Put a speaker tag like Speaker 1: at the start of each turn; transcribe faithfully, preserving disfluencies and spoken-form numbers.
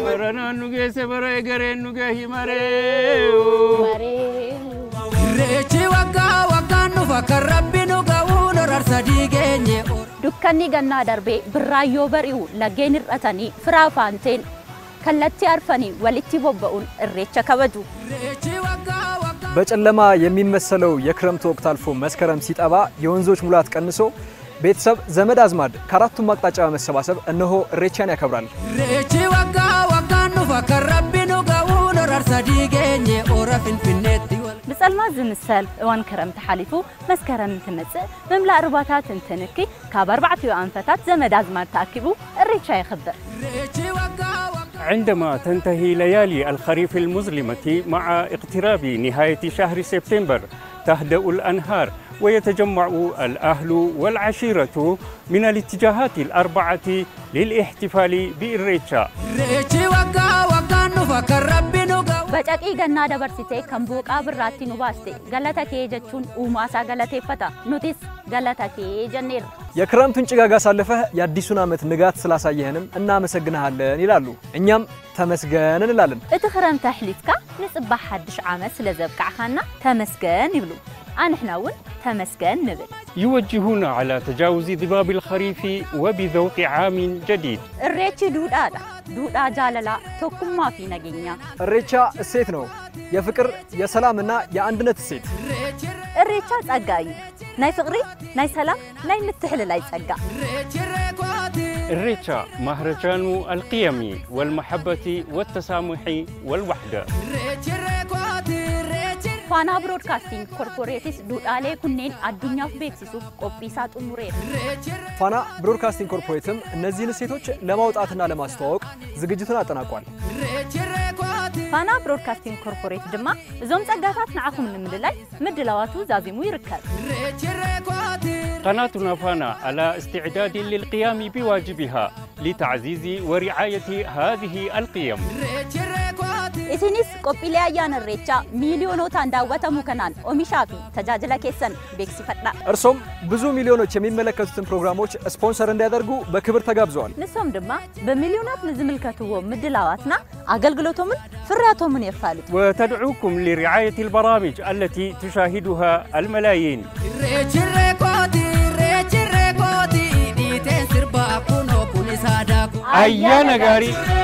Speaker 1: برنا نجى سبرة إجرين نجى همرة
Speaker 2: ريتي وقع وقع نفكر ربي نقول رصديقني
Speaker 3: دكاني جنا دربي برايو بريو لجين الرتاني فرافانتين كلتي عرفني ولتي بوبون الريتشا كبدو
Speaker 4: በጨለማ የሚመስለው የክረምት ወቅት አልፎ መስከረም ሲጠባ የወንዞች ሙላት ቀንሶ ቤተሰብ ዘመድ አዝማድ ከአራቱም አቅጣጫ በመሰባሰብ እነሆ ኢሬቻን ያከብራል። ኢሬቺ ወጋ ወጋኑ ፈከረብኑ ጋውን ረርሰዲገኝ ኦራፍን ፍነት
Speaker 3: بسلما زمسل وان كرم تحالفو مسكرم تمص مملا ارباطات انتنكي كاب اربعه انفتات زمد ازمات تاكبو الريتشا يخبر.
Speaker 1: عندما تنتهي ليالي الخريف المظلمة مع اقتراب نهاية شهر سبتمبر تهدأ الأنهار ويتجمع الأهل والعشيرة من الاتجاهات الأربعة للاحتفال بإريتشا.
Speaker 3: بچاقي غنا دبرسيتي كمبوق ابراتي نوباستي غلطا كيجچون اوماسا غلطي فتا نوتيس غلطا كيجنير
Speaker 4: የክረምቱን ጭጋጋ ሳለፈ የአዲሱን ዓመት ንጋት ስላሳየህንም እናመሰግናለን ይላሉ እኛም ተመስገን እንላለን
Speaker 3: እቲ ክረምት ተሕሊፍካ ንጽባሕ ሓድሽ ዓመት ስለዘብቃዕካና ተመስገን ይብሉ አንሕናውን ተመስገን ንብል
Speaker 1: يوجهون على تجاوز ضباب الخريف وبذوق عام جديد.
Speaker 3: الريتش دودا دودا جاللا توكم ما في نجينا.
Speaker 4: الريتشا السيت نو يا فكر يا سلامنا يا عندنا السيت.
Speaker 3: الريتشا تأجاي ناي فقري ناي سلام ناي متحل لا يتأجا.
Speaker 1: الريتشا مهرجان القيم والمحبة والتسامح والوحدة.
Speaker 3: فانا برودكاستينج كوربوريتس دوالي كنين الدنيا في بيكسيسو قبيسات أمورين.
Speaker 4: فانا برودكاستينج كوربوريتم نزين سيتوش لماوطاتنا لماستوق زجاجتنا تناقوال.
Speaker 3: فانا برودكاستينج كوربوريت دما زوم تجافات نعهم من مدلل مدلواتو زازيمو يركب.
Speaker 1: قناتنا فانا على استعداد للقيام بواجبها لتعزيز ورعاية هذه القيم.
Speaker 3: إسنيس قبيلة يان الريتشا مليونو تنداوتا مكانان ومشافي تجاجلا كيسن بيكسي فتنا.
Speaker 4: أرسم بزو مليونو تشمين ملكاتو برنامج سبونسر اندادرغو بكبر تجابزوال.
Speaker 3: نسوم دما بمليونات نزملكاتو مدلاواتنا أقلقلوتو من فراتو من يفعلوا.
Speaker 1: وتدعوكم لرعاية البرامج التي تشاهدها الملايين. أيانا غاري